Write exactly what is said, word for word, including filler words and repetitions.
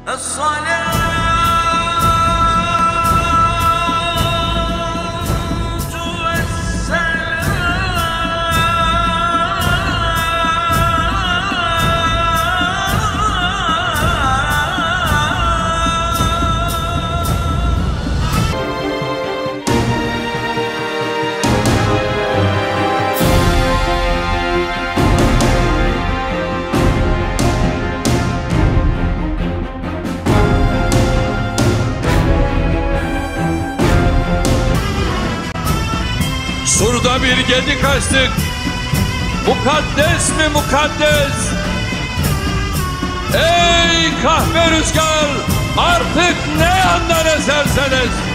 Surda bir gedik açtık. Mukaddes mi mukaddes? Ey kahve rüzgar, artık ne yandan eserseniz